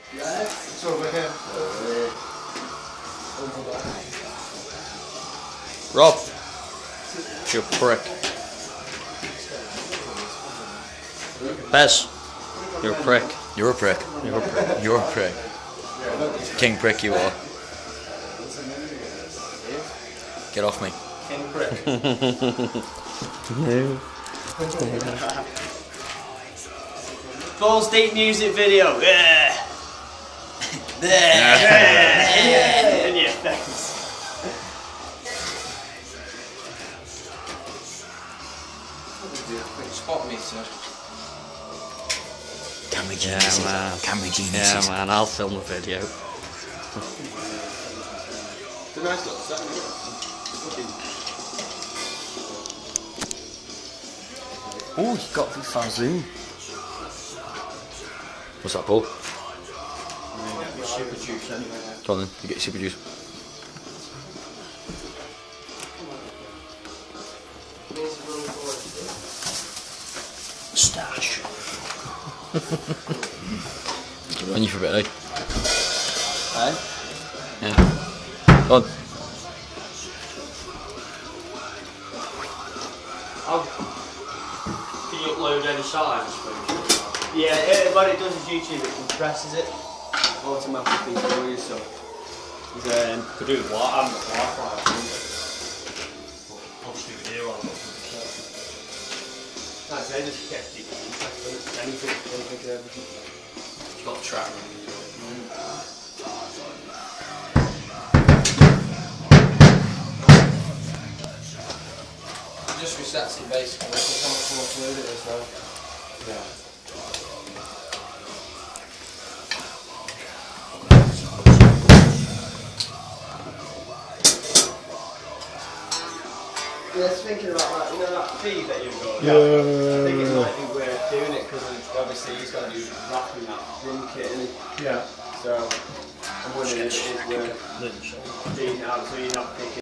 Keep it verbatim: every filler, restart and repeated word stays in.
Yes. It's over here. Rob, you prick. Bez, you're a prick. You're a prick. You're a prick. You're a prick. King prick you are. Get off me. King prick. No. Ballsdeep music video. Yeah. Yeah. In your face. Spot meter. Can we Yeah, genius man. it? Can we genius Yeah, it? man, I'll film a video. It's a nice little set, isn't it? Oh, you got the fan zoom. What's that, Paul? Super juice anyway. Go on then, you get your super juice. Stash. I'll run you for a bit, eh? Hey? Yeah. Go on. Can you upload any size? Yeah, it, what it does is YouTube, it compresses it automatically for you, so um, could do what? I'm not Wi-Fi. I'll shoot it here on. Like I say, just kept it interesting. Anything, anything, everything. It's got a track running into it. It just resets it basically. That's how much more fluid it is now. Yeah. Yeah, just thinking about that, you know that feed that you've got? Yeah. I think it might be worth doing it because obviously he's got to be wrapping that drum kit in. Yeah. So I'm wondering if it is worth doing that so you're not picking